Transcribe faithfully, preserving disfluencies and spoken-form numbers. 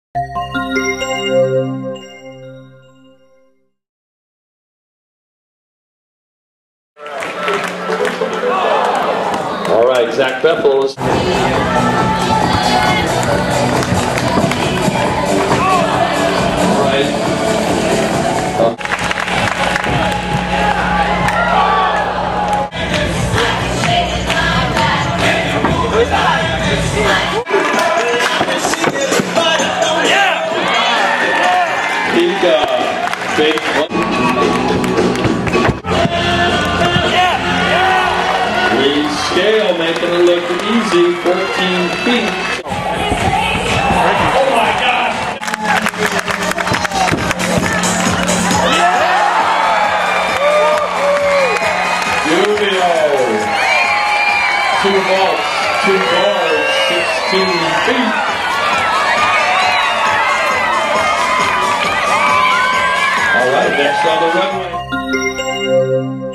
All right, Zach Bethels. Big one. Green scale making it look easy, fourteen feet. Oh my gosh! Julio. Two vaults, two bars, sixteen feet. All right, next on the runway.